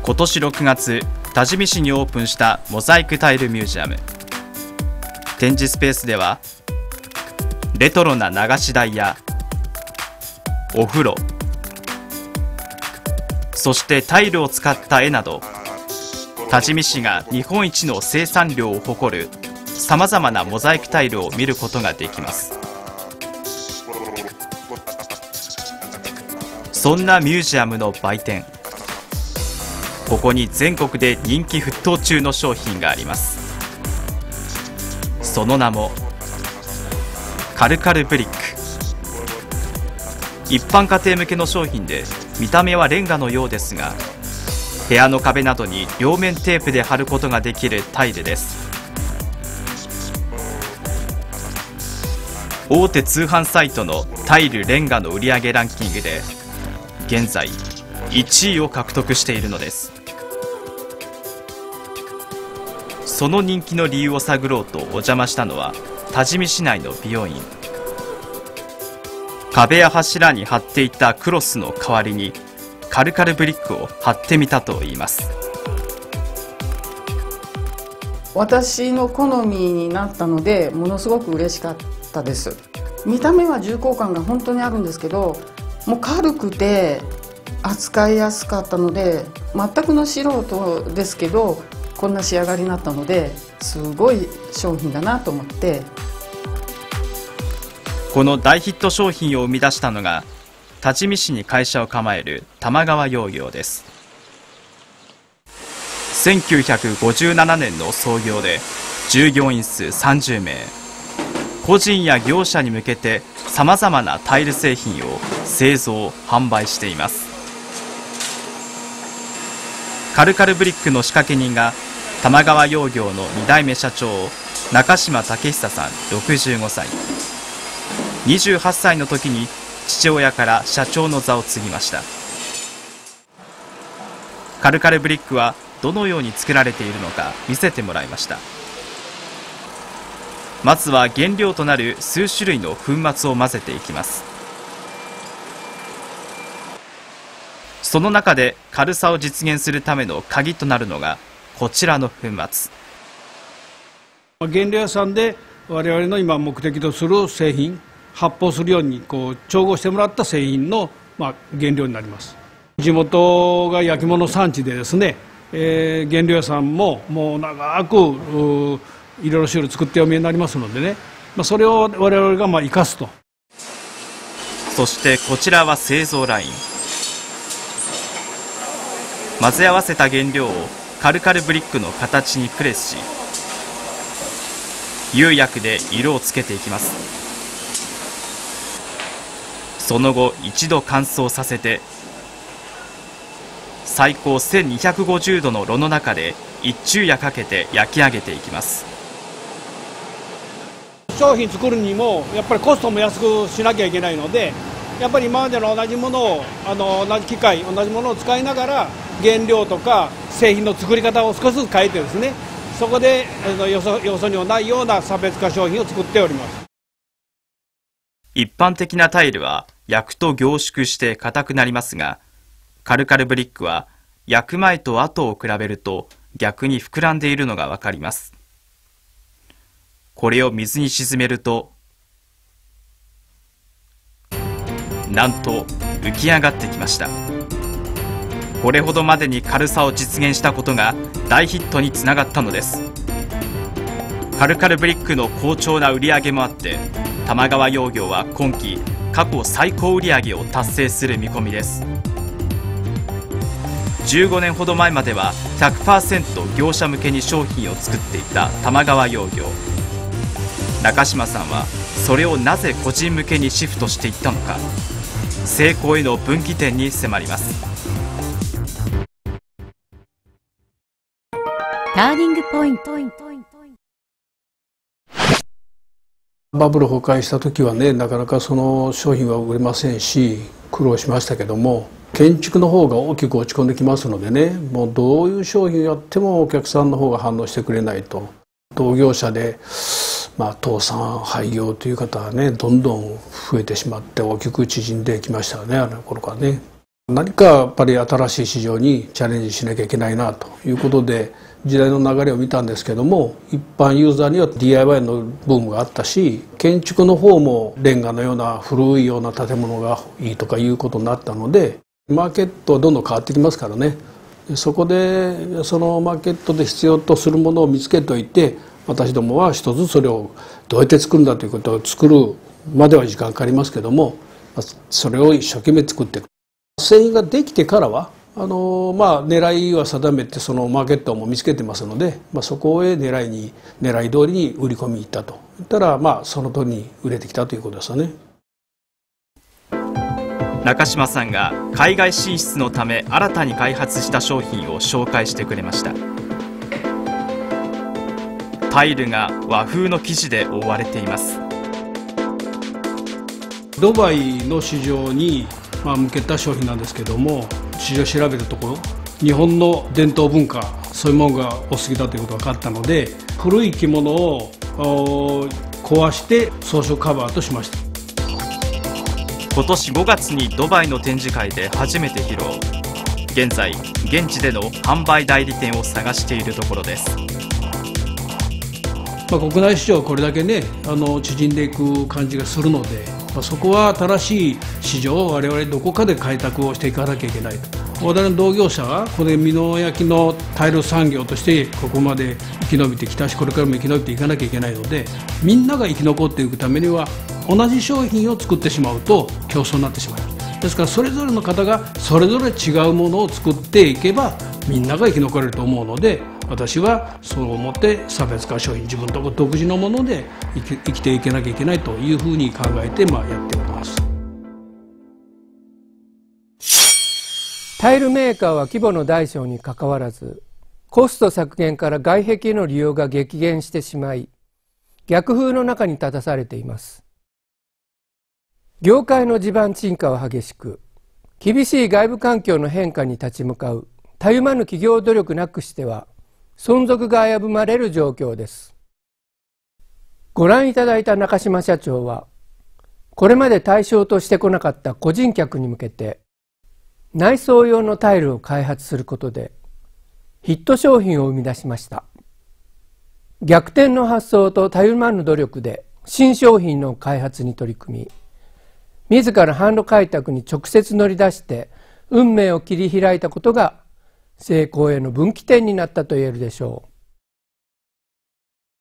今年6月、多治見市にオープンしたモザイクタイルミュージアム。展示スペースではレトロな流し台やお風呂、そしてタイルを使った絵など、多治見市が日本一の生産量を誇るさまざまなモザイクタイルを見ることができます。そんなミュージアムの売店、ここに全国で人気沸騰中の商品があります。その名もカルカルブリック。一般家庭向けの商品で、見た目はレンガのようですが、部屋の壁などに両面テープで貼ることができるタイルです。大手通販サイトのタイルレンガの売上ランキングで現在1位を獲得しているのです。その人気の理由を探ろうとお邪魔したのは多治見市内の美容院。壁や柱に貼っていたクロスの代わりにカルカルブリックを貼ってみたといいます。 私の好みになったのでものすごく嬉しかったです。見た目は重厚感が本当にあるんですけど、もう軽くて扱いやすかったので、全くの素人ですけどこんな仕上がりになったので、すごい商品だなと思って。 この大ヒット商品を生み出したのが多治見市に会社を構える玉川養業です。1957年の創業で従業員数30名、個人や業者に向けてさまざまなタイル製品を製造・販売しています。カルカルブリックの仕掛け人が玉川養業の2代目社長中島武久さん65歳。28歳の時に父親から社長の座を継ぎました。カルカルブリックはどのように作られているのか見せてもらいました。まずは原料となる数種類の粉末を混ぜていきます。その中で軽さを実現するための鍵となるのがこちらの粉末。 原料屋さんで我々の今目的とする製品、発泡するように調合してもらった製品の原料になります。地元が焼き物産地でですね、原料屋さんももう長くいろいろ種類作ってお見えになりますのでね、それを我々が生かすと。 そしてこちらは製造ライン。混ぜ合わせた原料をカルカルブリックの形にプレスし、釉薬で色をつけていきます。その後一度乾燥させて、最高1250度の炉の中で一昼夜かけて焼き上げていきます。 商品作るにもやっぱりコストも安くしなきゃいけないので、やっぱり今までの同じものを同じ機械同じものを使いながら原料とか製品の作り方を少しずつ変えてですね、そこでよそにはないような差別化商品を作っております。 一般的なタイルは焼くと凝縮して硬くなりますが、カルカルブリックは焼く前と後を比べると逆に膨らんでいるのがわかります。これを水に沈めると、なんと浮き上がってきました。これほどまでに軽さを実現したことが大ヒットにつながったのです。カルカルブリックの好調な売り上げもあって、玉川養業は今期過去最高売上を達成する見込みです。15年ほど前までは 100% 業者向けに商品を作っていた玉川養業。中島さんはそれをなぜ個人向けにシフトしていったのか、成功への分岐点に迫ります。 ターニングポイント。 バブル崩壊した時はね、なかなかその商品は売れませんし苦労しましたけども、建築の方が大きく落ち込んできますのでね、もうどういう商品をやってもお客さんの方が反応してくれないと。同業者で倒産廃業という方はね、どんどん増えてしまって大きく縮んできましたよね、あの頃からね。 何かやっぱり新しい市場にチャレンジしなきゃいけないなということで時代の流れを見たんですけども、一般ユーザーには DIY のブームがあったし、建築の方もレンガのような古いような建物がいいとかいうことになったので、マーケットはどんどん変わってきますからね。そこでそのマーケットで必要とするものを見つけておいて、私どもは一つそれをどうやって作るんだということを作るまでは時間かかりますけども、それを一生懸命作っていく。製品ができてからは狙いは定めてそのマーケットも見つけてますので、そこへ狙い通りに売り込みに行ったといったら、その通りに売れてきたということですよね。 中島さんが海外進出のため新たに開発した商品を紹介してくれました。タイルが和風の生地で覆われています。 ドバイの市場に向けた商品なんですけども、市場調べたところ日本の伝統文化、そういうものがお好きだということが分かったので、古い着物を壊して装飾カバーとしました。 今年5月にドバイの展示会で初めて披露。現在現地での販売代理店を探しているところです。 国内市場はこれだけね縮んでいく感じがするので、そこは新しい市場を我々どこかで開拓をしていかなきゃいけないと。我々の同業者はこれ美濃焼のタイル産業としてここまで生き延びてきたし、これからも生き延びていかなきゃいけないので、みんなが生き残っていくためには同じ商品を作ってしまうと競争になってしまう。ですからそれぞれの方がそれぞれ違うものを作っていけばみんなが生き残れると思うので、私はそう思って差別化商品、自分の独自のもので生きていけなきゃいけないというふうに考えてやっております。 タイルメーカーは規模の大小にかかわらず、コスト削減から外壁の利用が激減してしまい、逆風の中に立たされています。業界の地盤沈下は激しく、厳しい外部環境の変化に立ち向かうたゆまぬ企業努力なくしては存続が危ぶまれる状況です。ご覧いただいた中島社長は、これまで対象としてこなかった個人客に向けて内装用のタイルを開発することでヒット商品を生み出しました。逆転の発想とたゆまぬ努力で新商品の開発に取り組み、自ら販路開拓に直接乗り出して運命を切り開いたことが成功への分岐点になったと言えるでしょう。